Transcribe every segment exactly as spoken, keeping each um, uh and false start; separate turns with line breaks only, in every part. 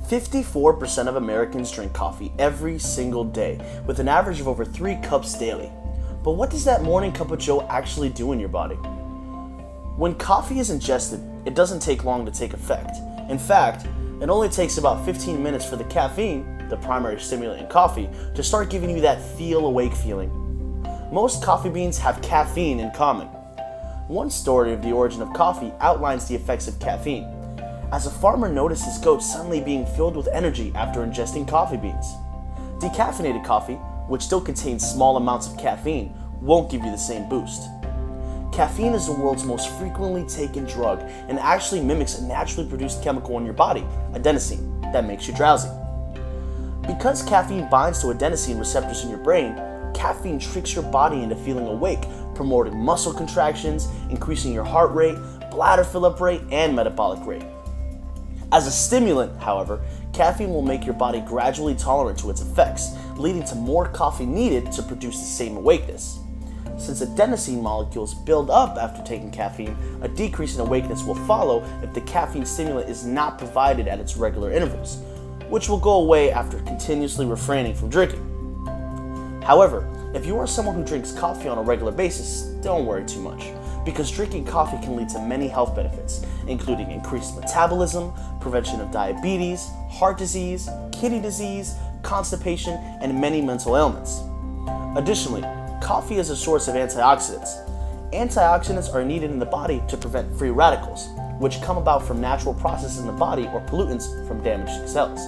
fifty-four percent of Americans drink coffee every single day, with an average of over three cups daily. But what does that morning cup of joe actually do in your body? When coffee is ingested, it doesn't take long to take effect. In fact, it only takes about fifteen minutes for the caffeine, the primary stimulant in coffee, to start giving you that feel-awake feeling. Most coffee beans have caffeine in common. One story of the origin of coffee outlines the effects of caffeine, as a farmer noticed his goats suddenly being filled with energy after ingesting coffee beans. Decaffeinated coffee, which still contains small amounts of caffeine, won't give you the same boost. Caffeine is the world's most frequently taken drug and actually mimics a naturally produced chemical in your body, adenosine, that makes you drowsy. Because caffeine binds to adenosine receptors in your brain, caffeine tricks your body into feeling awake, promoting muscle contractions, increasing your heart rate, bladder fill-up rate, and metabolic rate. As a stimulant, however, caffeine will make your body gradually tolerant to its effects, leading to more coffee needed to produce the same awakeness. Since adenosine molecules build up after taking caffeine, a decrease in awakeness will follow if the caffeine stimulant is not provided at its regular intervals, which will go away after continuously refraining from drinking. However, if you are someone who drinks coffee on a regular basis, don't worry too much, because drinking coffee can lead to many health benefits, including increased metabolism, prevention of diabetes, heart disease, kidney disease, constipation, and many mental ailments. Additionally, coffee is a source of antioxidants. Antioxidants are needed in the body to prevent free radicals, which come about from natural processes in the body or pollutants from damaged cells.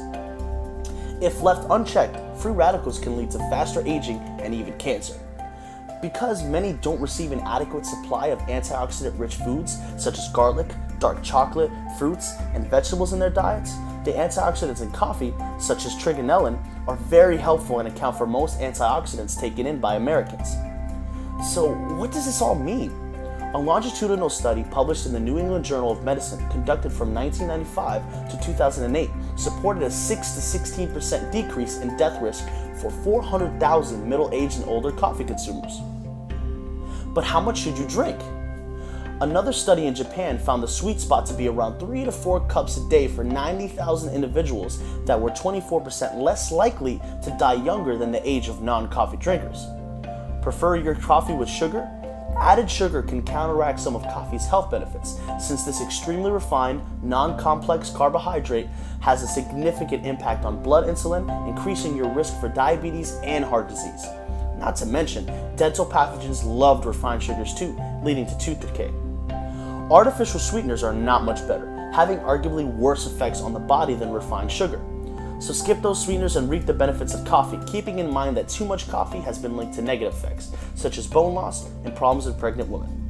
If left unchecked, free radicals can lead to faster aging and even cancer. Because many don't receive an adequate supply of antioxidant-rich foods such as garlic, dark chocolate, fruits, and vegetables in their diets, the antioxidants in coffee, such as trigonelin, are very helpful and account for most antioxidants taken in by Americans. So what does this all mean? A longitudinal study published in the New England Journal of Medicine conducted from nineteen ninety-five to two thousand eight supported a six to sixteen percent decrease in death risk for four hundred thousand middle-aged and older coffee consumers. But how much should you drink? Another study in Japan found the sweet spot to be around three to four cups a day for ninety thousand individuals that were twenty-four percent less likely to die younger than the age of non-coffee drinkers. Prefer your coffee with sugar? Added sugar can counteract some of coffee's health benefits, since this extremely refined, non-complex carbohydrate has a significant impact on blood insulin, increasing your risk for diabetes and heart disease. Not to mention, dental pathogens loved refined sugars too, leading to tooth decay. Artificial sweeteners are not much better, having arguably worse effects on the body than refined sugar. So skip those sweeteners and reap the benefits of coffee, keeping in mind that too much coffee has been linked to negative effects, such as bone loss and problems in pregnant women.